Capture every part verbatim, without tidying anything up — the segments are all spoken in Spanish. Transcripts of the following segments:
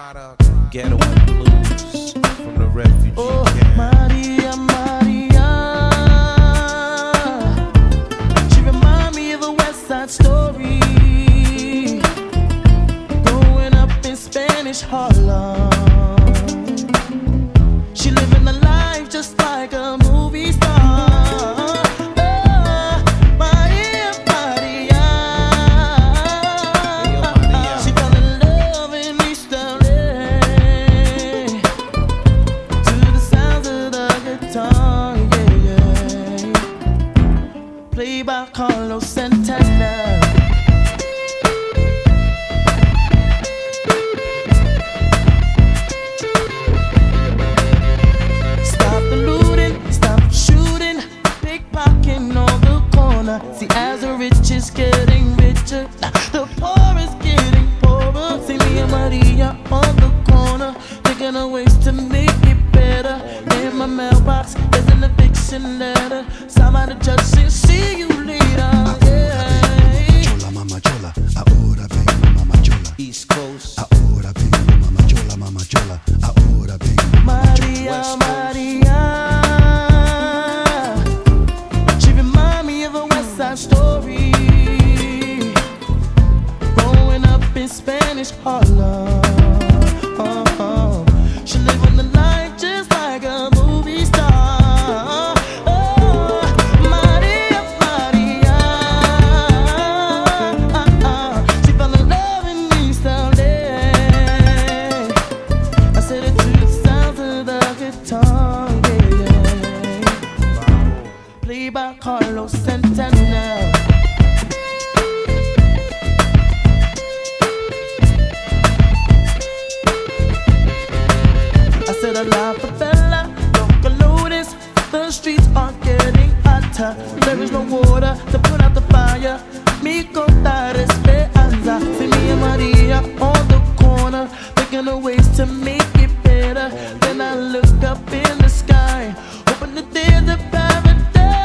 Ghetto and blues from the refugee oh, camp. Maria, Maria. She remind me of a West Side Story. Growing up in Spanish Harlem. She living the life just like a movie star. Played by Carlos Santana. Stop the looting, stop shooting, pickpocketing on the corner. See, as the rich is getting richer, the poor is getting poorer. See me and Maria on the corner, thinking of ways to make it better. In my mailbox, there's an eviction letter. Somebody just said, see you later. Yeah. Chola, mama chola, ahora vengo, mama chola. East Coast. Ahora vengo, mama chola, mama chola. Ahora vengo, mama Maria, Maria. She remind me of a West Side Story. Growing up in Spanish Harlem. Oh, oh. She living the life just like a movie star. Oh, Maria, Maria. She fell in love in East L A. I said it to the sound of the guitar, yeah, yeah. Played by Carlos Santana. I said a la favela, local notice. The streets are getting hotter. There is no water to put out the fire. Mi contar esperanza. See me and Maria on the corner, thinking of ways to make it better. Then I look up in the sky, hoping that there's a paradise.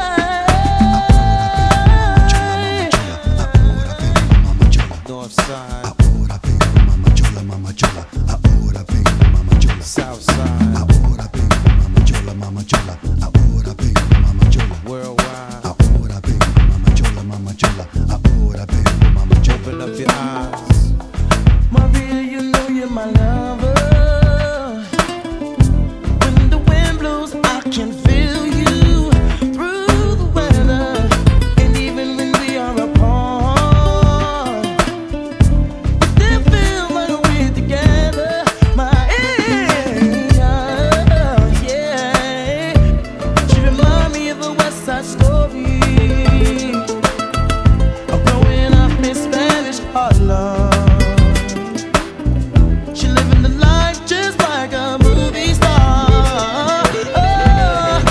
North side. Ahora vengo, mama chola, mama chola. Ahora vengo, mama chola. South side. Ahora vengo, mama chola, mama chola. Ahora vengo, mama chola. Worldwide. Ahora vengo, mama chola, mama chola. Ahora vengo, mama chola. Open up your eyes. Maria, you know you're my lover. When the wind blows, I can feel you through the weather. And even when we are apart, it still feels like we're together. Maria, yeah. She remind me of a West Side Story. Of growing up in Spanish Harlem. She living the life just like a movie star. Oh,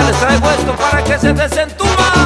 ya les traigo esto para que se desentuman.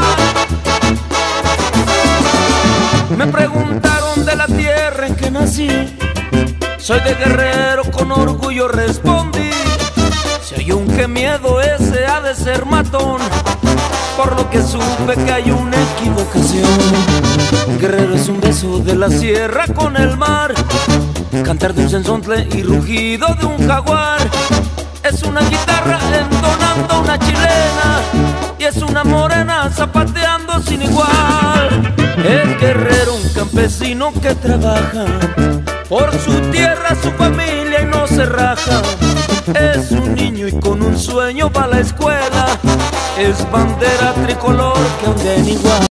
Me preguntaron de la tierra en que nací. Soy de Guerrero, con orgullo respondí. Si hay un que miedo, ese ha de ser matón. Por lo que supe que hay una equivocación. Guerrero es un beso de la sierra con el mar, cantar de un sensontle y rugido de un jaguar. Es una guitarra entonando una chilena, y es una morena zapateando sin igual. Es Guerrero, un campesino que trabaja por su tierra, su familia y no se raja. Es un niño y con un sueño va a la escuela. Es bandera tricolor que aún den igual.